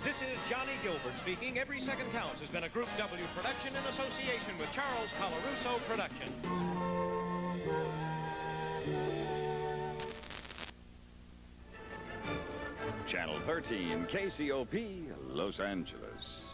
This is Johnny Gilbert speaking. Every Second Counts has been a Group W production in association with Charles Colarusso Production. Channel 13, KCOP, Los Angeles.